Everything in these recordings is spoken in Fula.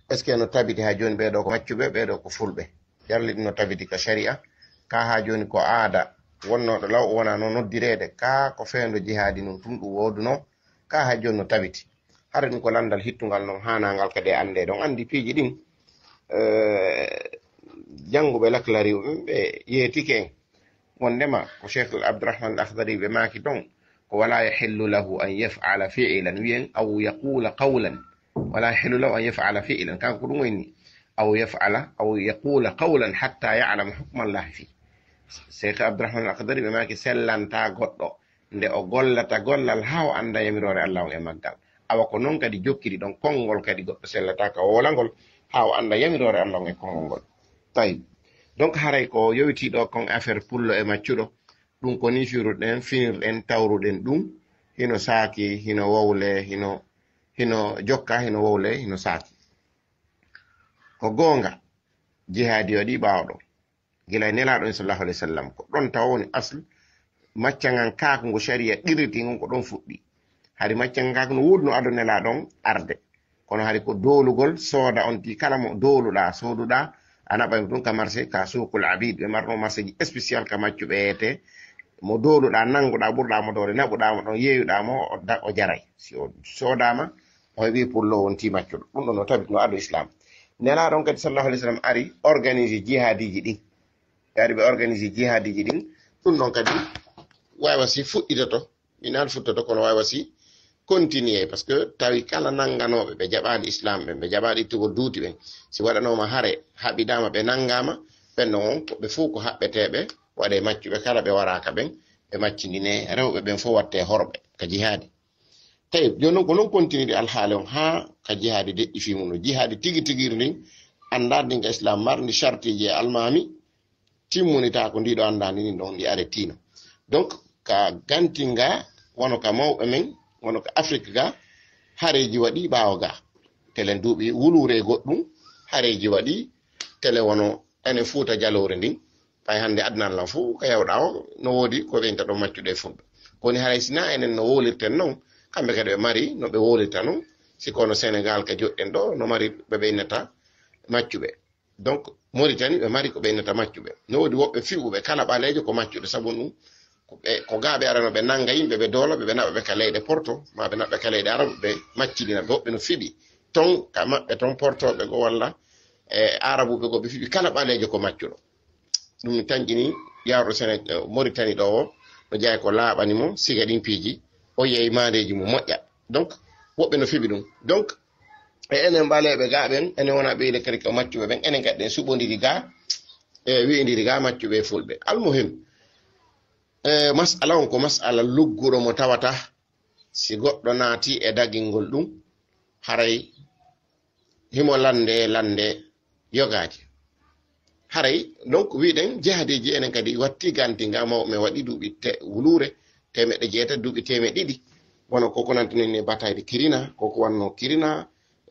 est ce que no tabiti ha joni ɓeɗo ko maccuɓe ɓeɗo ko fulɓe jarliɗi no tabiti ko sharia ka ha joni ko aada wonnoɗo law wona no noddirede ka ko feendo jihadi nun tum ɗum woduno ka ha joni no tabiti hara ɗum ko landal hittugal noon hanangal kadi ande ɗon andi piiji ɗin janguɓe laklari ɓe yeetike en wondema ko cheikh abdourahman al-akhdari ɓe maki ɗon ko wala yahillu lahu an yaf'ala fi'lan wiyen aw yaqula qawlan wala yahillu lahu an yaf'ala fi'lan kanko ɗum woni aw yaf'ala aw yaqula qawlan hatta ya'lama hukma allahi fi cheikh abdourahman al-akhdari ɓe maki sellanta goɗɗo nde o gollata gollal ha o anda yamirore allah on e maggal awa ko noon kadi jokkiri ɗon konngol kadi goɗɗo sellata ka wolangol ha o anda yamirore allah on e konngol ngol tawi donc haray ko yowitiɗo kon affaire pullo e maccuɗo ɗum ko ni firuɗen finirɗen tawruɗen ɗum hino saaki hino wowle hino jokka hino wowle hino saaki ko goonga jihadi waɗi ɓaawɗo gila nelaɗon sallallahu alaihi wasallam ko ɗon taw woni asl maccangan kaako ngo sharia ɗirriti ngon ko ɗon fuɗɗi hari maccangan kaako no wudno ado nelaɗon arde kono hari ko doolugol sooda on ti kala mo dooluɗa sooduɗa anaɓa ɗum ka marché ka suukul abid ɓe marno marché ji spécial ka maccuɓe yeete mo dooluɗa nanguɗa ɓurɗamo dowre naɓuɗamo ɗon yeeyuɗamo o jaray si o soodama o heɓi pour lo wonti maccuɗo ɗum ɗon no tabit no ado islam nelaɗon kadi sallallahu alaihi wasallam ari organise jihadiji ɗin ari ɓe organise jihadiji ɗin ɗum ɗon kadi wawa si fuɗɗitoto minal futtoto kono wawa si continuer parce que tawi kala nanganoɓe ɓe jaɓani islam ɓe jaɓani ittugo duuti ɓen si waɗanoma haare haɓidama ɓe nangama ɓenno on ɓe fuu ko haɓɓeteɓe waɗe maccuɓe kala ɓe waraka ɓen ɓe maccidine rewɓe ɓen fo watte horɓe ka jihadi tawi joni noon ko noon continuide alhaali on ha ka jihadi deƴƴi fimuno jihadi tigi tigiri ndin andadi ka islam mardi chartiji e almami timmunita ko ndiɗo andadi ni ɗon ndi aretino donc ka gantinga wono ka mawɓe men wono ko afrique ga hareji waɗi ɓaawo ga tele duuɓi wulure goɗɗum hareji waɗi tele wono ene fuuta jalore ndin fay hande adnallah fuu ko yewɗa o no woodi ko ɓeynta ɗon maccuɗe fulɓe koni haray sina enen no wolirten noon kamɓe kadi ɓe mari no ɓe wolirta noon sikono sénégal ka joɗɗen ɗo no mari ɓe ɓeynata maccuɓe donc Mauritanie ɓe mari ko ɓeynata maccuɓe no woodi woɓɓe fiɓuɓe kala ɓaleejo ko maccuɗe sabu ɗum ko gaaɓe arano ɓe nanga yimɓe ɓe doola ɓe naɓaɓe ka leyɗe porto ma ɓe naɓɓe ka leyɗe arabe ɓe maccidina ɓe woɓɓe no fiɓi ton ka maɓɓe ton portoɓe go walla arabuɓe go ɓe fiɓi kala ɓaleejo ko maccuɗo ɗum mi tañƴini yawɗo Mauritanie ɗo o no jeeya ko laaɓani mo siga ɗin piiji o yeeyi mandeji mo moƴƴa donc woɓɓe no fiɓi ɗum donc e enen ɓaleɓe ga ɓen enen wona ɓeyde kadi ko maccuɓe ɓen enen kadi ɗen suɓodiri ga e wi'idiri ga maccuɓe fulɓe almuhim masala on ko masala lugguɗo mo tawata si goɗɗo naati e dagingol ɗum haray himo lande yogaji haray donc wiɗen jihadiji enen kadi watti gantinga mawɓe waɗi duuɓi wulure temeɗɗe jeetati duuɓi temeɗɗe ɗiɗi wono koko nantinini batayde kirina koko wanno kirina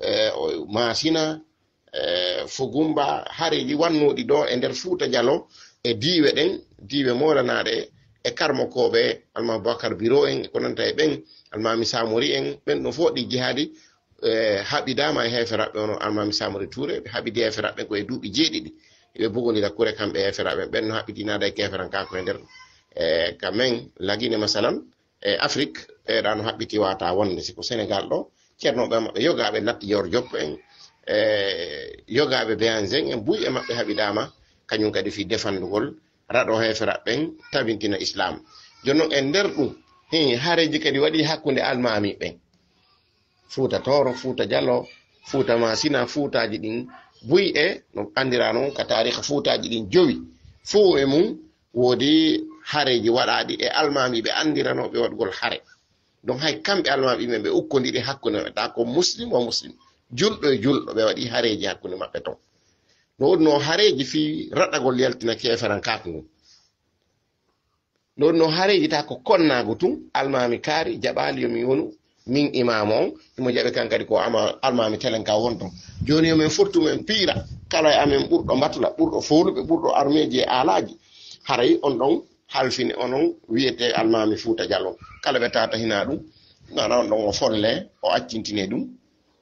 masina fogumba hareji wannoɗi ɗo e nder Fuuta Jallo e diiwe ɗen diiwe molanaɗe e karmokoɓe almami Boubacar Biro en ko nanta e ɓen almami Samori en ɓen ɗo foɗi jihadi haɓidama e heferaɓe ono almami Samori Touré ɓe haɓidi heferaɓe ko e duuɓi jeeɗiɗi ɓe bogonira kure kamɓe heferaɓe ɓen no haɓidinada e keferan kako e nder ka men lagine masalan e Afrique ɓeɗa no haɓɓiti wata wonde siko Sénégal ɗo ceernoɓe maɓɓe yogaɓe Lat Dior Diop en yogaɓe Béhanzin en buy e maɓɓe haɓidama kañum kadi fi defandugol raɗo heferaɓe ɓen tabintina islam joni noon e nder ɗum hareji kadi waɗi hakkude almami ɓen Fuuta Toro Fuuta Jallo Fuuta Masina fuutaji ɗin buy e no andira noon ka tariha fuutaji ɗin jowi fuu e mum woodi hareji waɗaɗi e almami ɓe andiranoɓe waɗgol hare donc hay kamɓe almami ɓe ɓe ukkodiri hakkude maɓɓe ta ko muslim o muslim julɗo e julɗo ɓe waɗi hareji hakkude maɓɓe ton no wonno hareji fi raɗagol yaltina keferan kako ngon no wonno hareji ta ko konnago tun almami kaari jaɓali yomi wonu min imam on imo jaɓe kan kadi ko almami telen ka won ton joni yomin fortumen piira kala e amen ɓurɗo mbatula ɓurɗo fowluɓe ɓurɗo armeji e alaji haray on ɗon halfine onon wiyete almami Fuuta Jallo kala ɓe tata hina ɗum nana on ɗon o folle o accintine ɗum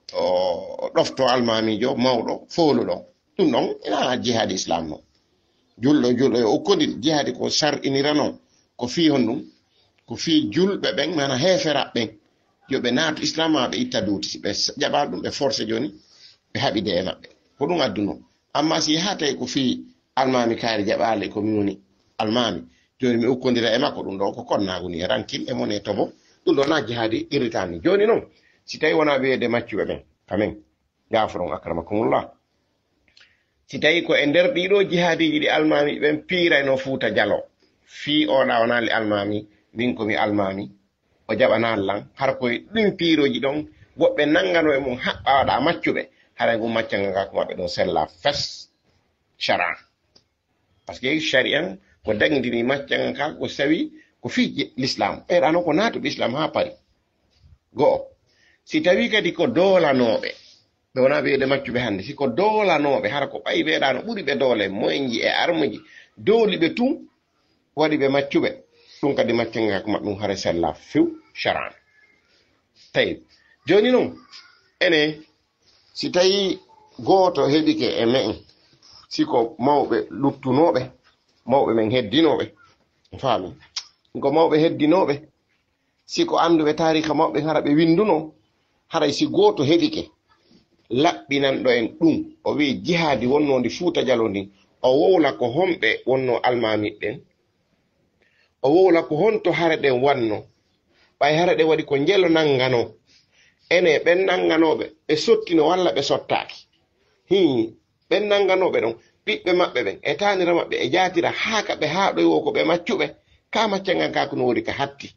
o ɗofto almamijo mawɗo foluɗo ɗum ɗon ina jihadi islam no julɗo yo ukkodi jihadi ko sar inira noon ko fi hon ɗum ko fi julɓe ɓen mana hefera ɓen yo ɓe naatu islam ma ɓe itta duuti ɓe jaɓa ɗum ɓe forcé joni ɓe haɓide e maɓɓe ko ɗum adduno amma si ha tawi ko fi almami kaari jaɓale ko min woni almami joni mi ukkodira e makko ɗum ɗo ko konnaguni rankin e mon e tobo ɗum ɗo na jihadi irritani joni noon si tawi wona wiyede maccuɓe ɓen kamen gaforon akramakumullah si tawi ko e nder ɗiɗo jihadiji ɗi almami ɓen piirayno fuuta jalo fi oɗa wonali almami min komi almami o jaɓana allan har koye ɗin piiroji ɗon woɓɓe nangano e mum haɓɓa waɗa maccuɓe haray ngu maccal nga ko maɓɓe ɗon sella fes sharia par ce que sharia ko dagdini maccal ka ko sawi ko fi l'islam ɓeɗano ko natuɓe islam ha pari go'o si tawi kadi ko doolanoɓe ɓe wona wiyede maccuɓe hannde siko doolanoɓe hara ko ɓayi ɓeeɗano ɓuri ɓe doole moyenji e armuji dooli ɓe tun waɗi ɓe maccuɓe ɗum kadi maccal ko maɓɓe ɗum hara sella few sharan tawi joni noon ene si tawi gooto heɓike e me'en siko mawɓe luttunoɓe mawɓe men heddinoɓe faami ko mawɓe heddinoɓe siko anduɓe tariha mawɓe hara ɓe winduno haray si gooto heɓike laɓɓinanɗo en ɗum o wi jihadi wonnodi fuuta jalo ndin o wowla ko homɓe wonno almamiɗen o wowla ko honto hare ɗen wanno ɓay hare ɗe waɗi ko jelo nangano ene ɓen nanganoɓe ɓe sottino walla ɓe sottaki ɓen nanganoɓe ɗon ɓiɓɓe maɓɓe ɓen e tanira maɓɓe e jatira haaka ɓe ha ɗoy wo ko ɓe maccuɓe ka maccangan ka ko no wori ka hatti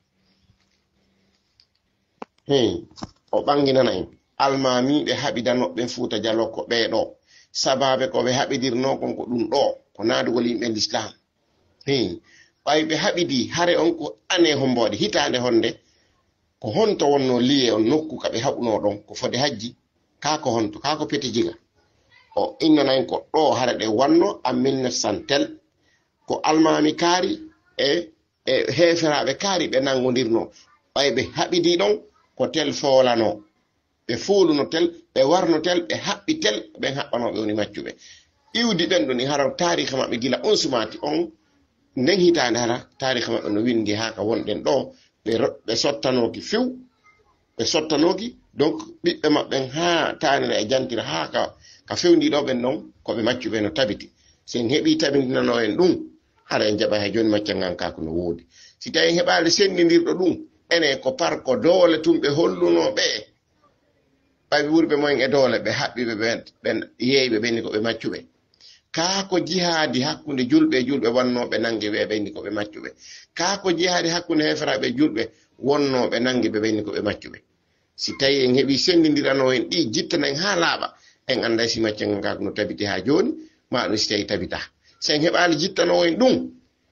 o ɓanginana en almamiɓe haɓidanoɓe fuuta jalo ko ɓeeɗo sababe ko ɓe haɓidirno kon ko ɗum ɗo ko naadugol yimɓe l'islam ɓay ɓe haɓidi hare on ko ane homboɗe hitande honde ko honto wonno liye on nokku ka ɓe haɓuno ɗon ko fode hajji kako honto kako pete jiga o innanayin ko ɗo hare ɗe wanno a 1900 tel ko almami kaari e heferaɓe kaari ɓe nangodirno ɓay ɓe haɓidi ɗon ko tel foolano ɓe fuuluno tel ɓe warno tel ɓe haɓɓi tel ɓen haɓɓanoɓe woni maccuɓe iwdi ɓen ɗoni hara tariha maɓɓe gila on sumati on nden hitande hara tariha maɓɓe no windi haka wonɗen ɗo ɓe sottanoki few ɓe sottanoki donc ɓiɓɓe maɓɓen ha tanira e jantira ha ka fewdiɗo ɓen ɗon koɓe maccuɓe no tabiti sen heeɓi tabidinano en ɗum hara en jaɓa he joni maccal ngan kako no woodi si tawi heɓali sendidirɗo ɗum ene ko par ko doole tun ɓe holluno ɓe ɓaɓe wurɓe moyen e doole ɓe haɓɓiɓe ɓen yeeyɓe ɓenni koɓe maccuɓe kako jihadi hakkude julɓe e julɓe wannoɓe nangue ɓe ɓenni koɓe maccuɓe kako jihadi hakkude heferaɓe julɓe wonnoɓe nangue ɓe ɓenni koɓe maccuɓe si tawi en heeɓi sendidirano en ɗi jittanen ha laaɓa en anda si maccal ngal kako no tabiti ha joni ma ɗum si tawi tabita sen heɓali jittano en ɗum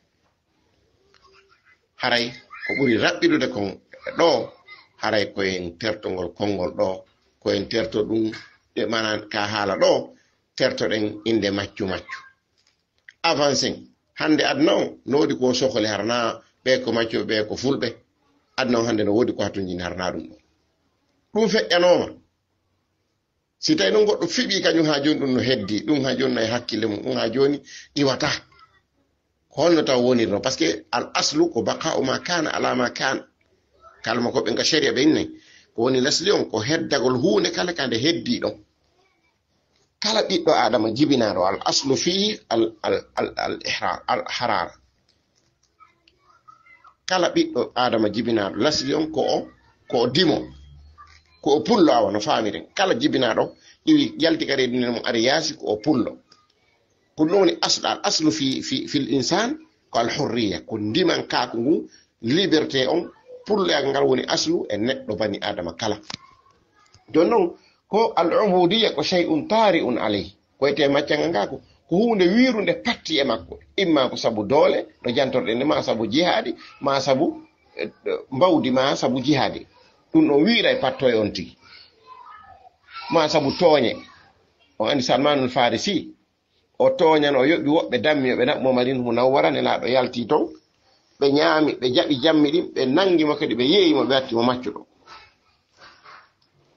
haray ko ɓuri raɓɓidude kon ɗo haray koyen tertogol konngol ɗo koyen terto ɗum ɗe mana ka haala ɗo tertoɗen inde maccu avancen hande adna o no wodi ko sohli harna ɓe ko maccuɓe ɓe ko fulɓe adna o hande no wodi ko hatojini harna ɗum ɗum feƴƴanoma si tawi ɗum goɗɗo fiɓi kañum ha joni ɗum no heddi ɗum ha joni nayi hakkille mum ɗum ha joni iwata ko holno taw wonirno par ce que al aslu ko baqa'u ma kana ala ma kana kalma ko ɓe nga sharia ɓe innayi ko woni lesli on ko heddagol hunde kala kande heddi ɗon kala ɓiɗɗo adama jibinaɗo al aslu fihi al harara kala ɓiɗɗo adama jibinaɗo lesli on ko dimo ko o pullo awa no famiren kala jibinaɗo iwi jalti kadi ɗinen mum aɗa yaasi ko o pullo ko ɗum woni al aslu fil insan ko al hurriya ko ndiman kako ngu liberté on pullegal ngal woni aslu e neɗɗo bani adama kala jon noon ko al ubudiyya ko shay'un tari'un alayhi ko ete maccangal ngako ko hunde wirude patti e makko imma ko sabu doole no jantorɗen ma sabu jihadi ma sabu mbawdi ma sabu jihadi ɗum ɗon wiira e patto e on tigi ma sabu tooñe on andi Salmanul Farisi o tooñan o yoɓi woɓɓe dammi ɓe naɓmo Madina Munawwara nelaɗo yalti ton ɓe ñaami ɓe jaɓi jammi ɗin ɓe nangimo kadi ɓe yeeyimo ɓe wattimo maccuɗo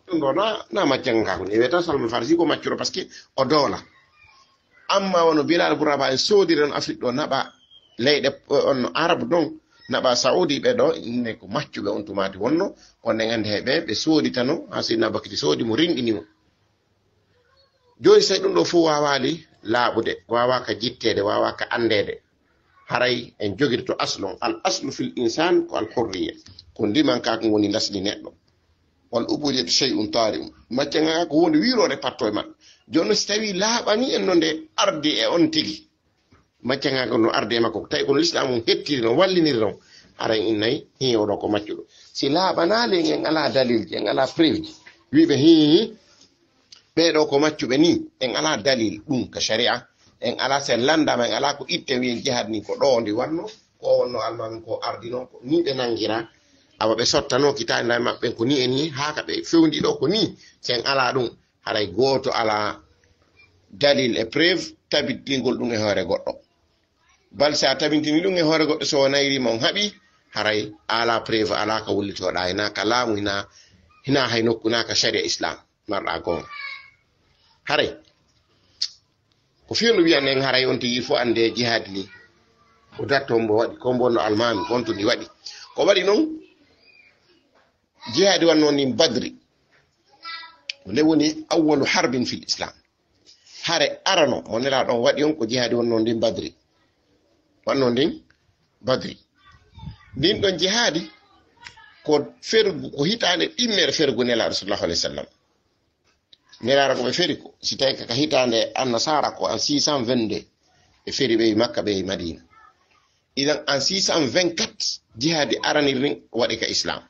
ɗum ɗo na maccan ka ko ne wiyata Salman Farisi ko maccuro par ce que o doola amma wono Bilal Bouraba en soodiri on Afrique ɗo naɓa leyɗe on arabe ɗon naɓa saudi ɓe ɗo ne ko maccuɓe on tumati wonno konne gandi heɓe ɓe sooditano ha Seydina Bakary soodi mo rinɗinimo joni so ɗum ɗo fof wawali laaɓude wawaka jittede wawaka andede haray en jogirto aslon al aslu fil insan ko al hurriya ko ndiman ka ko woni lasɗi neɗɗo wal ubudiyatu shay'un tari'um maccanga ko woni wirode patto e maɓɓe joni so tawi laaɓani en no nde ardi e on tigi maccanga ko no ardi e makko tawi kono l'islam on hettiri no walliniri non haray innayi hiyoɗo ko maccuɗo si laaɓanali en ala dalilji en ala preuve ji wiɓe ɓeɗo ko maccuɓe ni en ala dalil ɗum ka sharia en ala sen landama en ala ko itte wiyen jihad ni ko ɗo ndi wanno ko wonno almami ko ardino ko ni ɓe nangira awa ɓe sottano kitani nda maɓɓe ko ni e ni haka ɓe fewndi ɗo ko ni sen ala ɗum haray goto ala dalil e preuve tabittingol ɗum e hoore goɗɗo bal sa tabintini ɗum e hoore goɗɗo so nayrima on haaɓi haray ala preuve ala ka wullitoɗa hina ka laamu hina hay nokku na ka sharia islam marɗa gonga haray ko fiyonno wiyanne en haray on tigi fof ande jihad ni ko datto mbo waɗi ko bonno almami konto ndi waɗi ko waɗi noon jihadi wanno ni badri nde woni awwalu harbin fil islam hare arano mo nela ɗon waɗi on ko jihadi wanno ndin badri wanno ndin badri ndin ɗon jihadi ko fergu ko hitande ɗimmere fergu nelaɗo sallallahu alaihi wasallam nelaɗo ko ɓe feri ko si tawi kaka hitande annasara ko en 622 ɓe feri ɓe makka ɓe madina idan en 624 jihadi aranir nin waɗi ka islam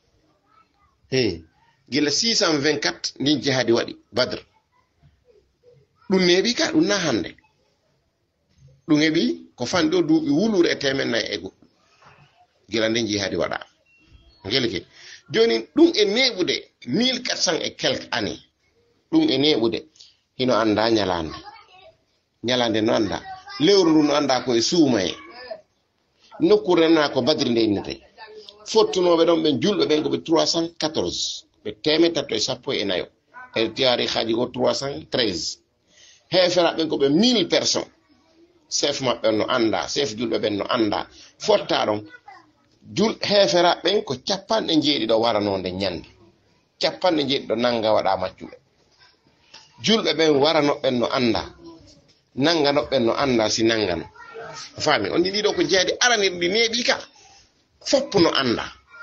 gila 624 ndin jihadi waɗi badre ɗum neeɓi ka ɗum na hande ɗum heɓi ko fanɗo duuɓi wulure e temen nayi e goɗɗum gila nden jihadi waɗa gelke joni ɗum e neɓude 1400 et quelque année ɗum e neɓude hino anda ñalande no anda lewru ndu no anda koye suumaye nokkure nana ko badri nde innete fottunoɓe ɗon ɓe julɓe ɓen koɓe 314 ɓe temetatto e sappo e nayo e tarihaji ko 313 heferaɓe ɓen koɓe 1000 personnes chef maɓɓe no anda chef julɓe ɓen no anda fotta ɗon heferaɓe ɓen ko 90 ɗo waranode ñande 90 ɗo nanga waɗa maccuɓe julɓe ɓen waranoɓɓen no anda nanganoɓɓen no anda si nangano fami on ɗiɗo ko jeeyade aranirɗi neeɓi ka foppu no anda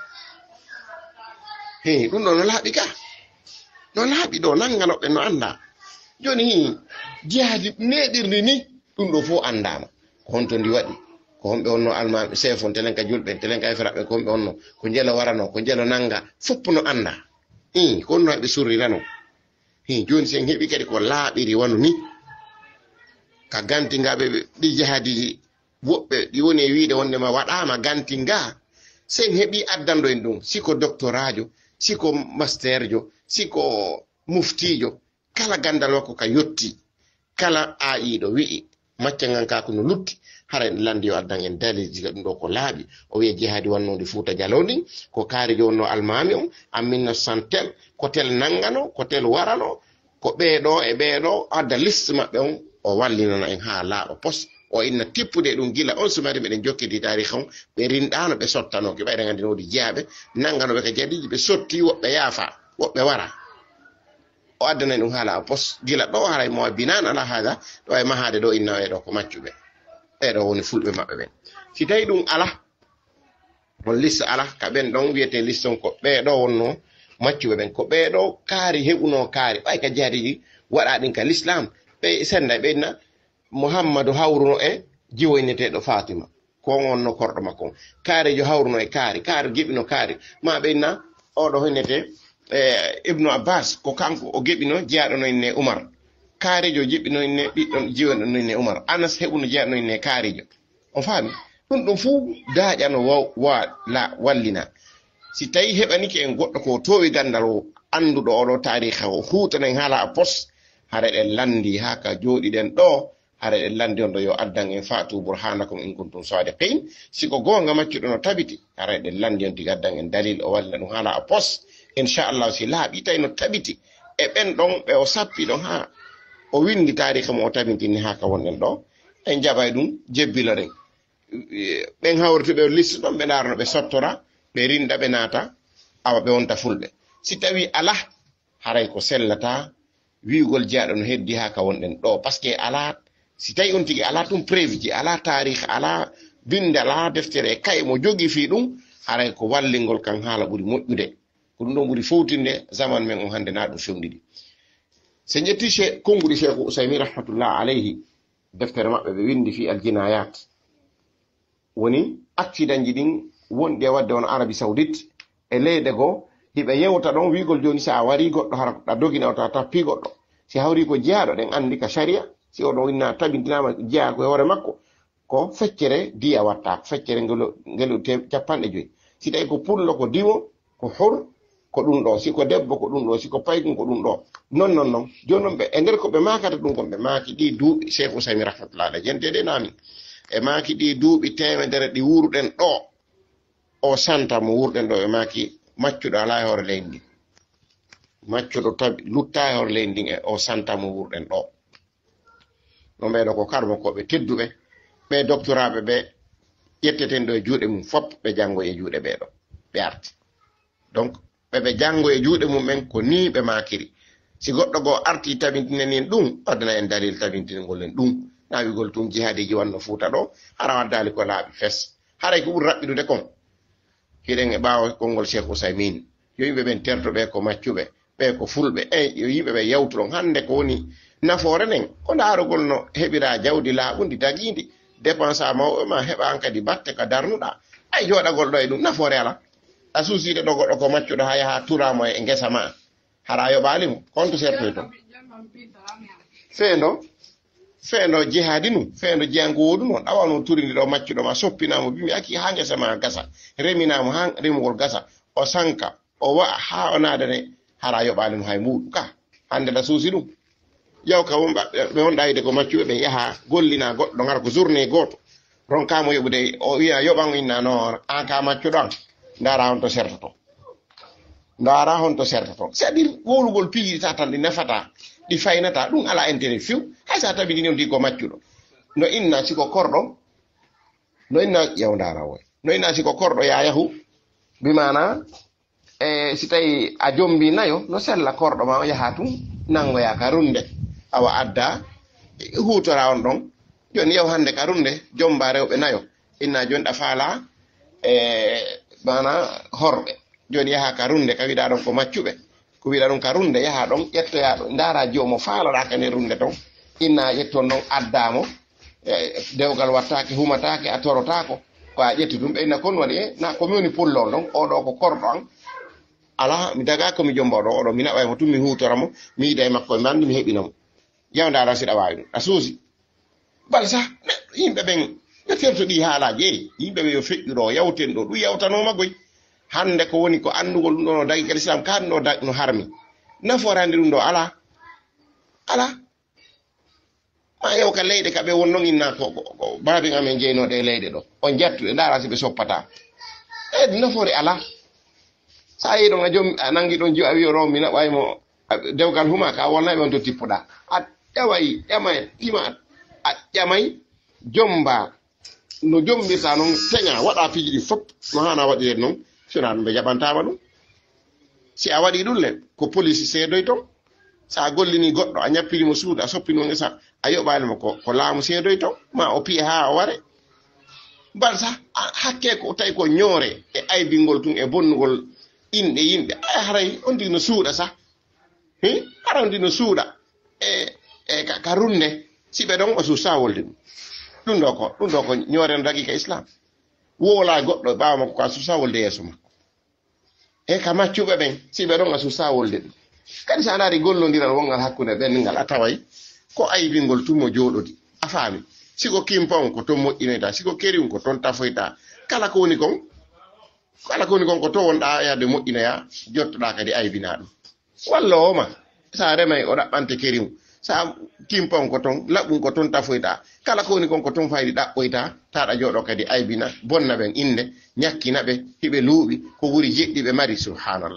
ɗum ɗo no laaɓi ka no laaɓi ɗo nanganoɓɓe no anda joni jihaadi neɗirdi ni ɗum ɗo fof andama ko honto ndi waɗi ko homɓe wonno almami chef on telen ka julɓe telen ka eferaɓe ko homɓe wonno ko jelo warano ko jelo nanga foppu no anda ko honno ɓe surrirano joni sen heeɓi kadi ko laaɓiri wanu ni ka gantingaɓe ɗi jihaadiji woɓɓe ɗi woni e wiide wondema waɗama gantinga sen heeɓi addando en ɗum siko doctorajo siko master jo siko muftijo kala gandal makko ka yetti kala aiɗo wi'i maccangan ka ko no lutti hara en landi yo addan en dalilji ɗum ɗo ko laaɓi o wiye jihaadi wannode Fuuta Jallow ndin ko kaarijo wonno almami on en 1900 tel ko tel nangano ko tel warano ko ɓeeɗo e ɓeeɗo adda liste maɓɓe on o wallinano en haa laaɓa pos o inna tippude ɗum gila on sumari meɗen jokkidi tariha on ɓe rinɗano ɓe sottano ke ɓayde gandi nodi jeyaɓe nanganoɓe ka jadiji ɓe sotti woɓɓe yaafa woɓɓe wara o addana ɗum haala pos gila ɗo haray mo binan ala haga ɗo e mahade ɗo inna ɓeɗo ko maccuɓe ɓeɗo woni fulɓe maɓɓe ɓen si tawi ɗum ala on liste ala ka ɓen ɗon wiyete liste on ko ɓeɗo wonno maccuɓe ɓen ko ɓeɗo kaari heɓuno kaari ɓay ka jadiji waɗa ɗin ka l'islam ɓe senda ɓenna Muhammadu hawruno e jiwoyneteɗo Fatima ko wonno korɗo makko kaarijo hawruno e kaari geɓino kaari ma ɓenna oɗo hoynete Ibnu Abbas ko kanko o geɓino jeyaɗo inne Umar kaarijo jiɓino inne ɓiɗɗon jiwono inne Umar Anas heɓuno jeyaɗo inne kaarijo on faami ɗum fuu daaƴano wallina si tawi heɓanike en goɗɗo ko towi gandal o anduɗo oɗo tariha o hutanen haala a pos hara ɗen landi ha ka jooɗiɗen ɗo hara ɗen landi on ɗo yo addan en fatu burhanakum in kuntum sadiqin siko gonga maccuɗo no tabiti hara ɗen landi on tiga addan en dalil o wallina ɗum haala a pos inchallahu si laaɓi tawi no taɓiti e ɓen ɗon ɓe o sappi ɗon ha o windi tarika mo o tabintini ha ka wonɗen ɗo en jaɓay ɗum jebbiloɗen ɓen hawrtuɓe liste ɗon ɓe darno ɓe sottora ɓe rinda ɓe naata awa ɓe wonta fulɓe si tawi ala haray ko sellata wiigol jeyaɗo no heddi ha ka wonɗen ɗo par ce que ala si tawi on tigi ala tum prévu ji ala tarih ala binde ala deftere e kaye mo jogi fi ɗum haray ko wallingol kan haala ɓuri moƴƴude ko ɗum ɗon ɓuri fowtinde zaman men on hannde na ɗum fewndidi so jetti konngudi cheikh ousaymin rahmatullah alayhi deftere maɓɓe ɓe windi fi aljinayat woni accident ji ɗin wonɗi e wadde on arabie saoudite e leyɗe goo hiɓe yewta ɗon wiigol joni si a wari goɗɗo hara ɗa dogina o ta tappi goɗɗo si hawri ko jeyaɗo ɗen andi ka sharia si oɗo winna tabintinama jeya ko e hoore makko ko feccere diya watta feccere ngelu capanɗe joyi si tawi ko pullo ko diwo ko hur ko ɗum ɗo siko debbo ko ɗum ɗo siko paygum ko ɗum ɗo non joni noon ɓe e nder ko ɓe makata ɗum kon ɓe maki ɗi duuɓi cheikh ousaymi rahmatullah alayh jentede nami e maki ɗi duuɓi temedere ɗi wuruɗen ɗo o santa mo wurɗen ɗo ɓe maki maccuɗo ala e hoore leydi ndin maccuɗo tabi lutta e hoore leydi ndin e o santa mo wurɗen ɗo no ɓeɗo ko karmo koɓe tedduɓe ɓe doctoraɓe ɓe ƴetteten ɗo e juuɗe mum fop ɓe janngo e juuɗe ɓeɗo ɓe arti donc ɓeɓe janngo e juuɗe mum ɓen ko ni ɓe makiri si goɗɗo goo arti tabintinen ɗum waddana en dalil tabintinengol en ɗum nawigol tum jihadiji wanno fuuta ɗo hara waddali ko laaɓi fes haray ko ɓuri raɓɓidude kon hiɗen e ɓaawa konngol cheikh ousaymin yo yimɓe ɓen tertoɓe ko maccuɓe ɓe ko fulɓe yo yimɓe ɓe yawtuɗon hannde ko woni nafoore nden ko ndaarugol no heɓira jawdi laaɓundi dagiindi dépense a mawɓe ma heɓa an kadi batte ka darnuɗa ay jooɗagol ɗo e ɗum nafoore ala a suusiide ɗo goɗɗo ko maccuɗo ha yaha turamo e ngesa ma hara yoɓaalimo honto sertoy toon feendo jihaadi num feendo jiyanko wodu noon awano turindi ɗo maccuɗo ma soppinamo bimi aki ha ngesa ma gasa reminamo ha remugol gasa o sanka o wa'a ha o naadane hara yoɓaalimo hay muɗum ka hande ɗa suusi ɗum yaw ka ɓe wonɗa yide ko maccuɓe ɓe yaha gollina goɗɗo gara ko journée goto ronkamo yoɓude o wiya yoɓan inna no an ka maccuɗo an ndara honto sertoto ndara honto sertoto c'est à dire wowlugol piiɗita tan ɗi nafata ɗi faynata ɗum ala intérêt few hay sa tabi ɗini ndi ko maccuɗo no inna siko korɗo no inna yaw ndara woy no inna siko korɗo yayahu bimana si tawi a jombi nayo no sella korɗo ma o yaha tum nangoya ka runde awa adda hutora on ɗon joni yaw hande ka runde jomba rewɓe nayo inna joni ɗa faala mana horɓe joni yaha ka runde ka wiɗa ɗon ko maccuɓe ko wiɗa ɗum ka runde yaha ɗon ƴettoyaɗo ndara jomo faaloɗaka nder runde ton inna ƴetton ɗon addamo dewgal wattake humatake a torotako ko a ƴetti ɗum ɓe inna kon waɗi na komi woni pullol ɗon oɗo ko korɗo an ala mi daga komi jomba oɗo mi naɓaymo tum mi hutoramo mi yiida e makko mi andi mi heɓinamo yawdara siɗa wawi ɗum a suusi bal sa yimɓe ɓen ɓe tertoɗi haalaji yimɓe ɓe yo feƴƴuɗo yawten ɗo ɗum yawtanoma goy hande ko woni ko andugol ɗum ɗo no dagi kal islam ka ɗum ɗo no harmi nafoore hande ɗum ɗo ala ma yaw ka leyɗe kaɓe won noon inna ko babin amen jeynoɗe e leyɗe ɗo on jattuɗe ndara si ɓe soppata nafoore ala sa yi ɗon a nangi ɗon a wi ro mi naɓaymo dewgal huma ka wonnaɓe on to tippuɗa a ƴaway ƴamay tima a ƴamay jomba no jombirta noon teña waɗa fiji ɗi fop no hana waɗiren noon sona ɗum ɓe jaɓantama ɗum si a waɗi ɗum le ko police seedoy ton sa gollini goɗɗo a ñappirimo suudu a soppinimo ngesa a yoɓanimo ko laamu seedoy ton ma o piye ha o ware bal sa hakke ko tawi ko ñoore e aybingol tun e bonnugol inɗe yimɓe haray on ndi no suuɗa sa hara on ndi no suuɗa e ka runde siɓe ɗon o suusa wolde ɗum ɗum ɗo ko ñoore no dagi ka islam wola goɗɗo ɓawa makko ko a suusa wolde yeeso makko e ka maccuɓe ɓen siɓe ɗon a suusa wolde ɗum kadi sa ndaari gollodiral wongal hakkunde ɓengal a taway ko aybingol tummo jooɗodi a faami siko kimpon ko toon moƴƴinoyta siko kerium ko toon tafoyta kala ko woni kon ko to wonɗa yahde moƴƴinoya jottoɗa kadi aybina ɗum walla oma sa remay o ɗaɓɓante kerium sa kimpon ko toon laɓɓum ko toon tafoyta kala ko woni kon ko toon faydi ɗaɓɓoyta taɗa jooɗo kadi aybina bonna ɓen inde ñakkina ɓe hiɓe luuɓi ko wuri jeɗɗi ɓe mari subhanallah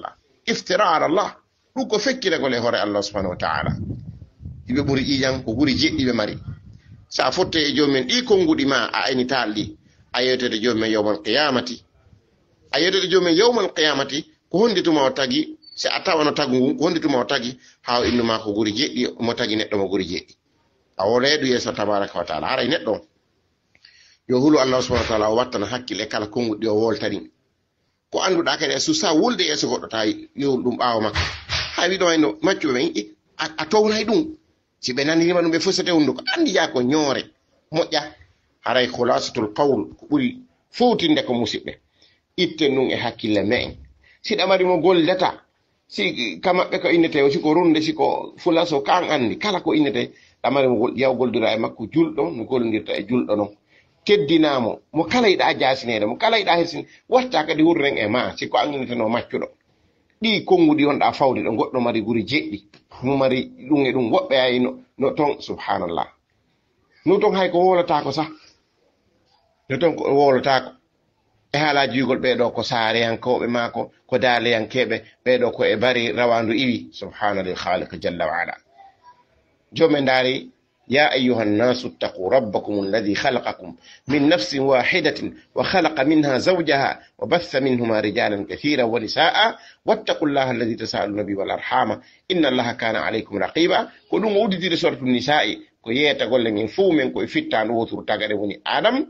iftira ala Allah ɗum ko fekkire gole hore Allah subhanahu wa ta'ala iɓe ɓuri ƴiƴan ko guri jeɗɗi ɓe mari sa fotte e jomumen ɗi konguɗi ma a aynital ɗi a yewtede jomumen yawmal qiyamati a yewtede jomumen yawmal qiyamati ko hondituma o tagi si a tawano tagu ngu ko hondituma o tagi ha o innuma ko guri jeɗɗi mo tagi neɗɗo mo guri jeɗɗi a woleedu yeeso tabaraka wa taala haray neɗɗo yo hulu Allah subhanahu wa ta'ala o wattana hakkille kala konguɗi o woltani ko annduɗa kadi so sa wulde yeeso goɗɗo ta yewul ɗum ɓaawo makko ha wiɗo wayno maccuɓe ɓen a townay ɗum si ɓe nandirima ɗum ɓe fosete hunduko andi ya ko ñoore moƴƴa haray khulasatul qawl ko ɓuri fowtinde ko musidɓe itten ɗum e hakkille me'en si ɗamarimo golleta si kamaɓɓe ko innete o siko runde siko fulaso kan andi kala ko innete ɗamarimo yaw goldira e makko julɗo no gollodirta e julɗo non teddinamo mo kala yiɗa jasinede mo kala yiɗa hersin watta kadi hurren e ma siko an inneteno maccuɗo ɗi konguɗi on ɗa fawde ɗo goɗɗo mari guri jeɗɗi mo mari ɗum e ɗum woɓɓe ayi no ton subhanallah no ton hay ko wolotako sah no ton ko wolotako e haalaji yugol ɓeɗo ko saareyankoɓe mako ko daaleyankeɓe ɓeɗo ko e bari rawandu iwi subhanallah khaliq jalla wa ala jomen daari يا أيها الناس اتقوا ربكم الذي خلقكم من نفس واحدة وخلق منها زوجها وبث منهما رجالا كثيرا ونساء واتقوا الله الذي تساءلون به والأرحام إن الله كان عليكم رقيبا كلهم ودي سورة النساء كو يتقول لن فومن كو فتان وثر تغربني آدم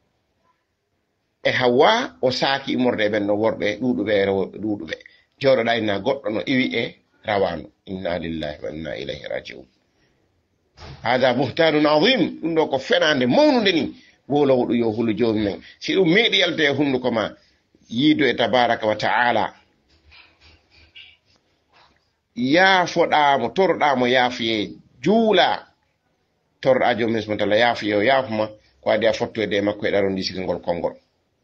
e hawa o saaki morde ɓen no worɓe ɗuɗuɓe jooɗoɗa inna goɗɗo no iwi e rawanu inna lillahi wa inna ilayhi rajiun hada buhtanun azim ɗum ɗo ko fenande mawnude ni wolowo ɗum yo hulu joomi men si ɗum meeɗi yalde e hunduko ma yiido e tabaraka wa ta'ala yaafoɗamo torɗamo yaafiye juula torɗa joom men subhanahu wa ta'ala yaafiye o yaafuma ko adi a fottoyde e makko e ɗarondi sigangol konngol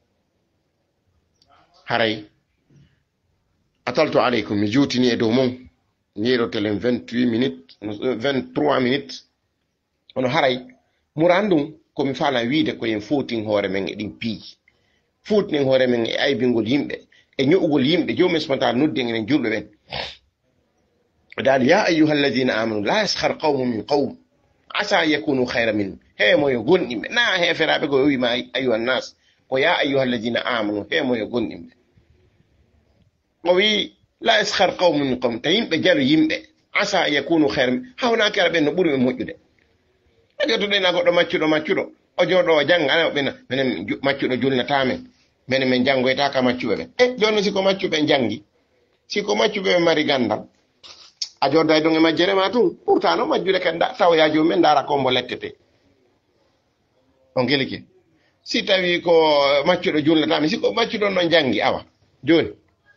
haray ataltu aleykum mi juutini e dow mon yeɗotelen 28 minutes 23 minutes ono haray muran ɗum komi fala wiide koyen footin hoore men e ɗin piiji footinen hoore men e aybingol yimɓe e ño'ugol yimɓe jomum subhanahu wa ta'ala noddi enen julɓe ɓen dal ya ayyuha alladina amanu la yaskhar qawmun min qawm asa an yakunu khayra minhum heemoyo gonɗimɓe na heferaɓe ko wima ayyuha nnas ko ya ayyuha alladina amanu heemoyo gonɗimɓe o wi la yaskhar qawmun min qawm ta yimɓe jalo yimɓe asa an yakunu khayra min hawna kera ɓen no ɓuri ɓe moƴƴude adi to ɗena goɗɗo maccuɗo o jooɗo o janga ana ɓena minen maccuɗo julnatamen minen min janngoytaka maccuɓe ɓen e joni siko maccuɓe jangi siko maccuɓe ɓe mari gandal a jodda ɗon e majjere ma tun pourtant no majjude kadi taw ya jomumen dara kombo lettete on geliki si tawi ko maccuɗo julnatami siko maccuɗon non jangi awa joni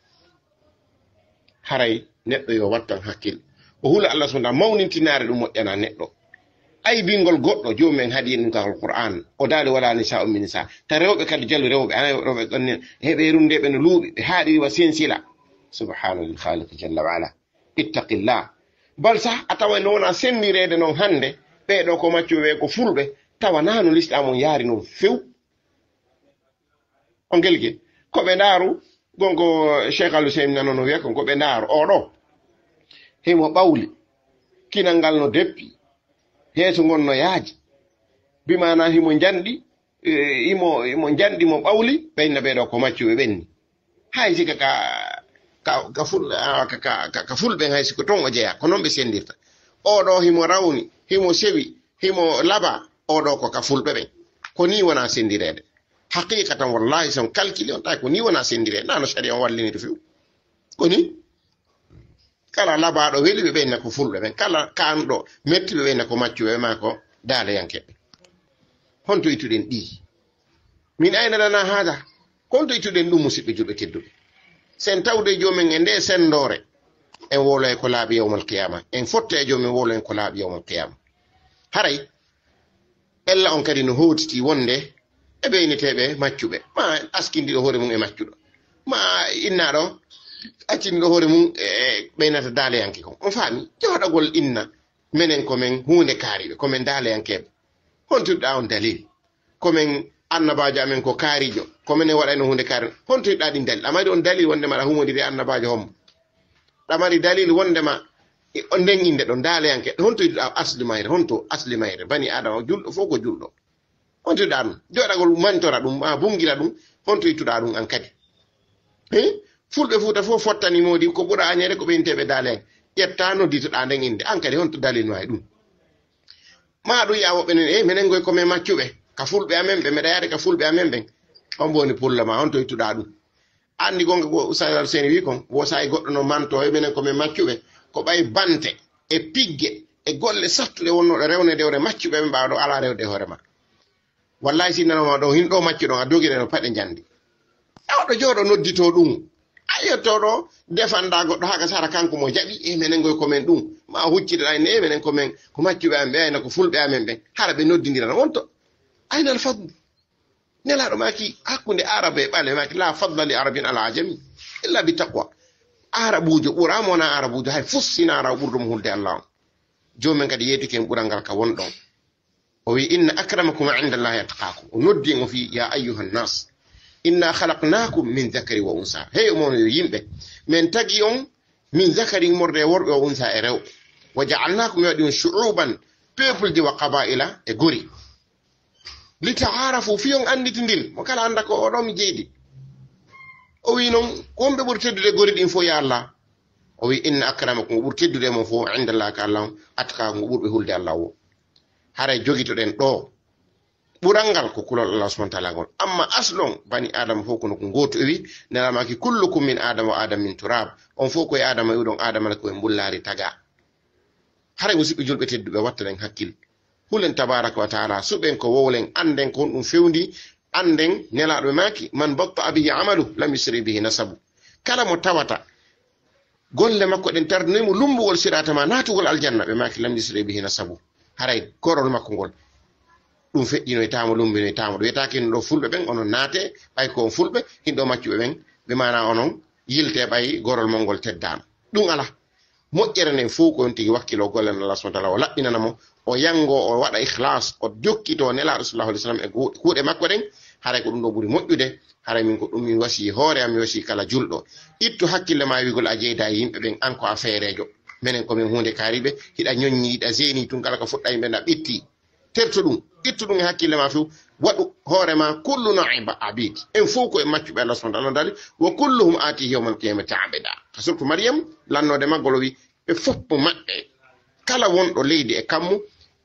haray neɗɗo yo wattan hakkille o hula Allah subhanahu mawnintinare ɗum moƴƴana neɗɗo aybingol goɗɗo jomumen haadi ɗum ka alquran o daali wala nisa min nisa ta rewɓe kadi jallu rewɓe ana rewɓe ɗon heɓe rundeɓe no luuɓi ɓe haaɗi wa sensila subhanallah khaliq jalla wa ala ittaqillah bal sah a tawa no wona sennirede noon hande ɓeɗo ko maccuɓe ko fulɓe tawa nano l'islam yaari noon few on gelki koɓe ndaaru gonko cheikh aluseymi nanono wiya ko koɓe ndaaru oɗo himo ɓawli kinal ngal no deppi yeeso ngon no yaaji bimana himo janɗi imo janɗi mo ɓawli ɓenna ɓeɗo ko maccuɓe ɓenni hay sika ka fulɓen hay siko ton o jeeya ko noon ɓe sendirta oɗo himo rawni himo sewi himo laba oɗo ko ka fulɓe ɓen ko ni wona sendirede haqiqatan wallahi son calcule on tawi ko ni wona sendirede nano sharia on wallinito few ko ni kala labaɗo weli ɓe ɓenna ko fulɓe ɓen kala kanɗo metti ɓe ɓenna ko maccuɓe ma ko daaleyankeɓe honto ittuɗen ɗi min aynadana haada honto ittuɗen ɗum musidɓe julɓe tedduɓe sen tawde jomen e nde sendore en wolo e ko laaɓi yawmal qiyama en fotte e jomen wolo en ko laaɓi yawmal qiyama haray ella on kadi no howtiti wonde e ɓeyneteɓe maccuɓe ma askindiɗo hoore mum e maccuɗo ma innaɗo accinɗo hoore mum e ɓeynata daaleyanke kon on faami jooɗagol inna minen komin hunde kaariɓe komin daaleyankeɓe hontirɗa on dalil komin annabajo amen ko kaarijo kominen waɗayno hunde kaari hontirɗa ɗin dalil amadi on dalil wonde maɗa humodiri annabajo hombo ɗamari dalil wondema o nden inde ɗo ndaaleyanke honto yiɗuɗa asli mayre honto asli mayre bani adama julɗo fof ko julɗo honto yiɗuɗa ɗum joɗagol mantora ɗum ma bungira ɗum honto yittuɗa ɗum an kadi fulɓe fuuta fof fottani modi ko ɓuura añere ko ɓeyinteɓe daaleyanke ƴetta nodditoɗa nden inde an kadi honto dalil ma e ɗum ma ɗum ya woɓɓe nen minen goy komin maccuɓe ka fulɓe amen ɓe meɗa yaade ka fulɓe amen ɓen on boni pulla ma honto yittuɗa ɗum andi gonga go usal seni wi kon wo say goɗɗo no manto e minen komin maccuɓe ko ɓay bante e pigge e golle sattuɗe wonnoɗo rewne dewre maccuɓe ɓe mbawɗo ala rewde hoore ma wallahi sinnanoma ɗo hinɗo maccuɗo a dogire no paɗe jandi oɗo jooɗo noddito ɗum a yettoɗo defanda goɗɗo haka sara kanko mo jaɓi minen goy komin ɗum ma huccideɗa ne minen komin ko maccuɓe amen ɓe ayna ko fulɓe amen ɓen hara ɓe noddidirana wonto aynal fadlu nelaɗo maki hakkude arabe e ɓale maki la fadla li arabin ala ajami illa bi taqwa arabujo ɓurama wona arabujo hay fussina ara ɓurɗum hulde allah on jomumen kadi yeetiken ɓural ngal ka wonɗon o wi inna akramakum inda allahi atqakum o noddi o fi ya ayyuha nnas inna khalaqnakum min zakari wa unsa hey mono yo yimɓe min tagi on min zakari morde e worɓe o unsa e rewɓe wa jaalnakum mi waɗi on shu'uban peuple ji wa qabaila e gori li taarafu fi on anditindin mo kala anda ko oɗo mi jeydi o wi noon wonɓe ɓuri teddude gori ɗin fof ya allah o wi inna akramakum o ɓuri teddude mon fof indallah ka allah on atkakum o ɓurɓe hulde allah o haray jogitoɗen ɗo ɓural ngal ko kulol allah subhanahu wa taala ngol amma aslon bani adama fof kono ko goto o wi nelamaki kullukum min adama wa adam min turab on fof koye adama wiɗon adama koye mbullari taga haray musidɓe julɓe tedduɓe wattaɗen hakkille hulen tabaraka wa taala suɓen ko wowlen anden ko honɗum fewndi anden nelaɗo maki man batta bihi amalu lam yusri bihi nasabu kala mo tawata golle makko ɗen tardinimo lumbugol siratama natugol aljanna ɓe maki lam yusri bihi nasabu haray gorol makko ngol ɗum feƴƴinoytamo lumbinoytamo ɗo wiyetake ɗo fulɓe ɓen onon naate ɓay ko on fulɓe hinɗo maccuɓe ɓen ɓe mana onon yilte ɓay gorol mol ngol teddano ɗum ala moƴƴere nden fof ko on tigi wakkilo gollen allah subhanahu wa taala o laɓɓinanamo o yango o waɗa ihlas o jokkito nelaɗo sallallahu alih w sallam e kuuɗe makko ɗen haray ko ɗum ɗo ɓuuri moƴƴude haray min ko ɗum min wasi hoore am mi wasi kala julɗo ittu hakkille ma wigol a jeyda yimɓe ɓen an ko a feerejo minen komin hunde kaariɓe hiɗa ñoññi hiɗa zeni tun kala ko fuɗɗa yimɓe nda ɓitti terto ɗum ittu ɗum e hakkille ma few waɗu hoore ma kullu noiba abid en fof ko e maccuɓe allah subhanahu wa taala dali wa kulluhum atihi yawmal qiyamati abida ka surtout mariame lannode maggol o wi ɓe foppo maɓɓe kala wonɗo leydi e kammu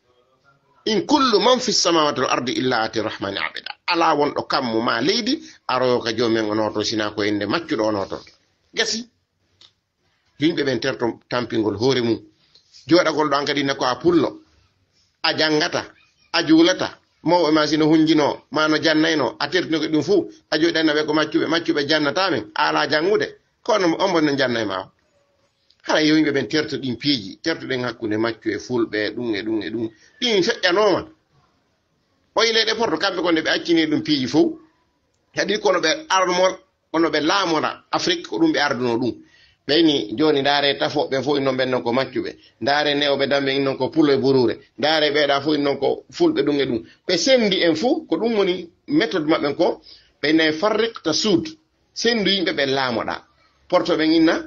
in kullu man fi samawati wal ardi illa ati rahmani abida ala wonɗo kammu ma leydi aroyo ka jomumen o noto sina ko ende maccuɗo o noton gasi yimɓe ɓen terto tampingol hoore mum joɗagol ɗo an kadi nako a pullo a jangata a juulata mawɓe ma sino hunjino ma no jannayno a tertino ko ɗum fuu a joɗanna ɓe ko maccuɓe jannatamen ala jangude kono on bonno jannay ma hara yo yimɓe ɓen terto ɗin piiji tertoɗen hakkude maccu e fulɓe ɗum e ɗum e ɗum ɗin feƴƴanoma o yileɗe porto kamɓe konde ɓe accini ɗum piiji fof kadi kono ɓe armor ono ɓe laamora afrique ko ɗum ɓe arduno ɗum ɓeyni joni ndaare tafoɓe fof innon ɓen non ko maccuɓe ndaare newɓe damɓe innon ko pulo e burure ndaare ɓeeɗa fof innon ko fulɓe ɗum e ɗum ɓe sendi en fof ko ɗum woni méthode maɓɓen ko ɓe nayi farrik ta sud sendu yimɓe ɓe laamoɗa porto ɓen inna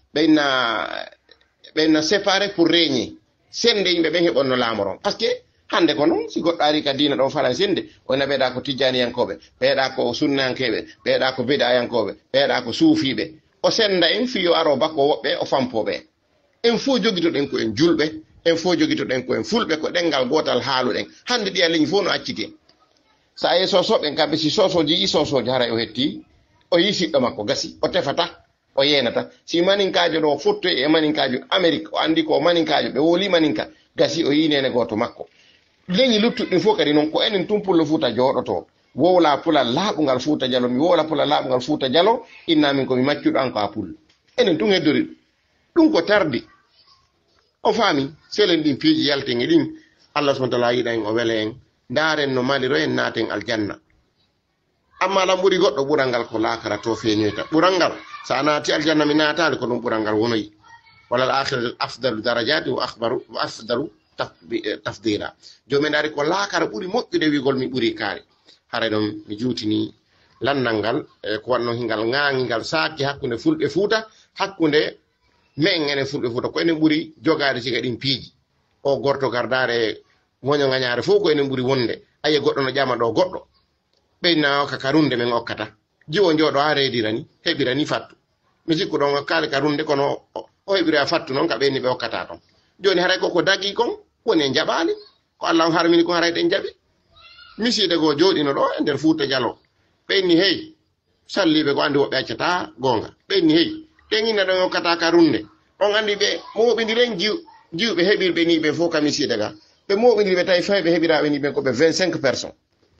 ɓenna séparé pour régner sende yimɓe ɓen heɓonno laamoron par ce que hande ko noon si goɗɗo ari ka diina ɗon faran sende wona ɓeeɗa ko tijjaniyankoɓe ɓeeɗa ko sunnankeɓe ɓeeɗa ko bidayankoɓe ɓeeɗa ko suufiɓe o senda en fiyo aro bakko woɓɓe o fampoɓe en fof jogitoɗen ko en julɓe en fof jogitoɗen ko en fulɓe ko ɗengal gotal haaluɗen hande ɗiya leñi fof no acciti sa yi sosoɓen kamɓe si sosoji yi sosoji haray o hetti o yi siɗɗo makko gasi o tefata o yenata si maninkajo ɗo fottoy e maninkajo amérique o andi ko maninkajo ɓe woli maninka gasi o yinene goto makko leñi luttuɗɗin fof kadi noon ko enen tumpullo fuuta jooɗoto wowla pulal laaɓugal fuuta dialo mi wowla pulal laaɓugal fuuta dialo innamin komi maccuɗo an ko a pullo enen tun heddori ɗum ko tardi o faami selen ɗin piiji yalten e ɗin allah subhanahu wa taala yiɗa en o wele en ndaren no maliro en naaten aljanna amma lam ɓuri goɗɗo ɓural ngal ko laakara to feñoyta ɓural ngal sa naati aljanna mi naatali ko ɗum ɓural ngal wonoyi wala al akhiratu afdalu darajati wa afdalu tafdila jomumen ari ko laakara ɓuri moƴƴude wigol mi ɓuri kaari hare ɗon mi juutini lannal ngal ko wanno hingal ŋaaŋi ngal saaki hakkunde fulɓe fuuta hakkunde men enen fulɓe Fuuta ko enen ɓuri jogaade siga ɗin piiji o gorto gardare moño ŋañaare fof ko enen ɓuri wonde aye goɗɗo no ƴama ɗo goɗɗo ɓeyna ka karunde men okkata jiwo njoɗo ha reedirani heɓirani fattu mi sikku ɗon kaali karunde kono o heɓiri a fattu noon ka ɓeyni ɓe okkata ton joni haray koko dagi kon woni en jaɓali ko Allah harmini kon haray ɗen jaɓi misiide go jooɗino ɗo e nder Fuuta Jallo ɓeyni hey salliɓe ko andi woɓɓe accata gonga ɓeyni hey ɗen inna ɗon okkata karunde on andi ɓe moɓidiren jiwɓe heɓirɓe ni ɓe fof ka misiide ga ɓe moɓidiri ɓe tawi fayi ɓe heɓiraɓe ni ɓen ko ɓe 25 personnes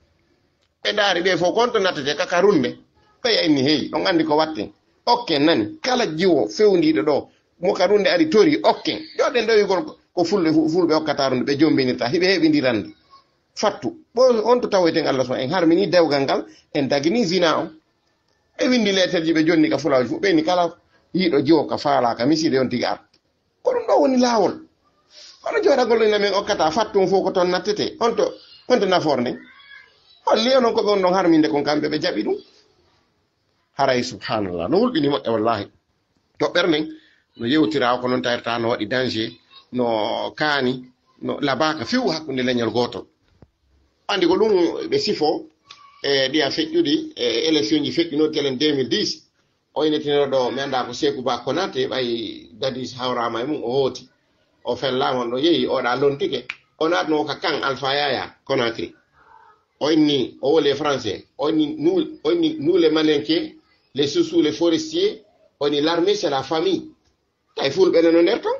ɓe daari ɓe fof konto nattete ka karunde ɓeya enni heewi ɗon andi ko watten okken nani kala jiwo fewndiɗo ɗo mo karunde ari tori okken joɗen ɗowigol ko fulɓe hokkata runde ɓe jombinirta hiɓe heɓidirande fattu bo on to tawoyten Allah so en harmini dewgal ngal en dagini zina o ɓe windi lettere ji ɓe jonni ka fulaji fu ɓeyni kala yiiɗo jiwo ka faalaka miside on tigi ar ko ɗum ɗo woni laawol hono jooɗagol ina men okkata fattum fof ko toon nattete honto nafoore nden holli onon koɓe on ɗon harminde kon kamɓe ɓe jaɓi ɗum haray subhanallah no hulɓini moƴƴe wallahi toɓɓere nden no yewtira ko noon tawirta no waɗi danger no kaani no labaka few hakkunde leñol gotol andi ko ɗum ɓe sifo e ɗiya feƴƴuɗi e élection ji feƴƴinotelen 2010 o inetinoɗo mi anda ko Sékou Ba Konaté ɓay dadis hawrama e mum o hooti o fellama ɗo yeehi oɗa lontike o natno ka kan Alpha Yaya Conakry o inni o wole français o inni nous les Malinké les Soussous les forestiers o inni l'armée c'est la famille tay fulɓe neno nder ton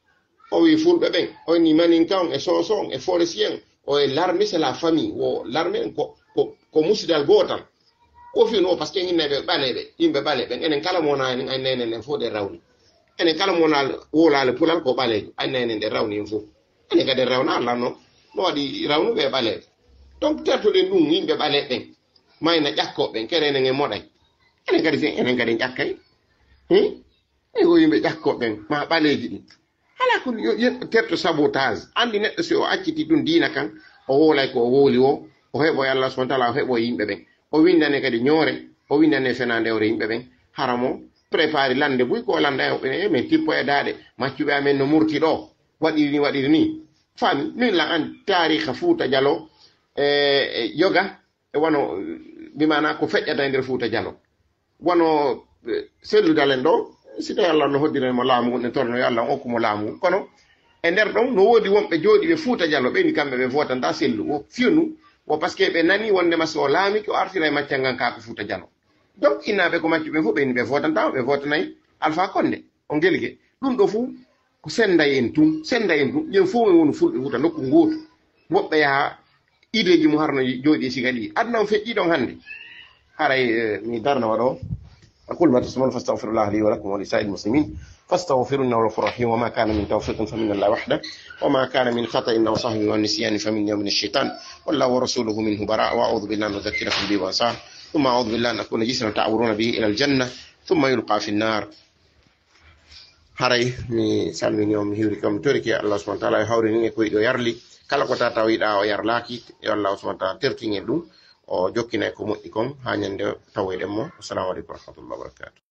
o wi fulɓe ɓen o inni Maninkan e Sonson e forestien o e l'armée c'est la famille o l'armée ko musidal gotal ko fi no parce que inneɓe ɓaleɓe yimɓe ɓale ɓen enen kala mo wona en aynanen en fof ɗe rawni enen kala mo wona wolale pulal ko ɓalejo aynanen ɗe rawni en fof enen kadi rawna Allah no waɗi rawnuɓe e ɓaleɓe donc tertoɗen ɗum yimɓe ɓale ɓen mayna ƴakkoɓen kere enen e moɗay enen kadi ƴakkay e ko yimɓe ƴakkoɓen ma ɓaleji ɗi hala ko terto sabotage andi neɗɗo si o acciti ɗum diina kan o wolay ko o wowli o heɓo Allah subhanahu wa ta'ala o heɓo yimɓe ɓen o windane kadi ñoore o windane fenandewre yimɓe ɓen haramo préparé lande buy ko landa e men tippo e daade maccuɓe amen no murti ɗo waɗiri ni fami min la an tariha Fuuta Jallo e yoga e wono bimana ko feƴƴata e nder Fuuta Jallo wono selludalen ɗo si tawi Allah no hoddiremo laamu ne torno yo Allah okkumo laamu kono e nder ɗon no woodi wonɓe jooɗi ɓe Fuuta Jallo ɓeni kamɓe ɓe votanta sellu o fiyonu o par ce que ɓe nani wondema so laami ko artira e maccal ngan ka ko Fuuta Jallo donc innaɓe ko maccuɓe fof ɓeni ɓe votantama ɓe votanayi Alpha Condé o gelgue ɗum ɗo fuu ko senda en tum ƴen fof en woni fulɓe Fuuta nokku gootu woɓɓe yaha ideji mum harno jooɗi siga ɗi aduna o feƴƴi ɗon hannde haray mi darnawa ɗo أقول ما تسمعون فاستغفر الله لي ولكم ولسائر المسلمين فاستغفروا إنه غفور رحيم وما كان من توفيق فمن الله وحده وما كان من خطأ أو سهو والنسيان فمن ومن الشيطان والله ورسوله منه براء وأعوذ بالله أن أذكركم به وأنصاه ثم أعوذ بالله أن أكون جسرا تعبرون به إلى الجنة ثم يلقى في النار haray mi salmini on mi hiwrikam toriki Allah subhanahu wa ta'ala e hawrini e koyɗo yarli kala ko tata wiɗa o yarlaki e Allah subhanahu wa ta'ala tertingen ɗum o jokkina ko moƴƴi kon ha ñande tawoyɗen mo assalamu aleykum wa rahmatullahi wa barakatuh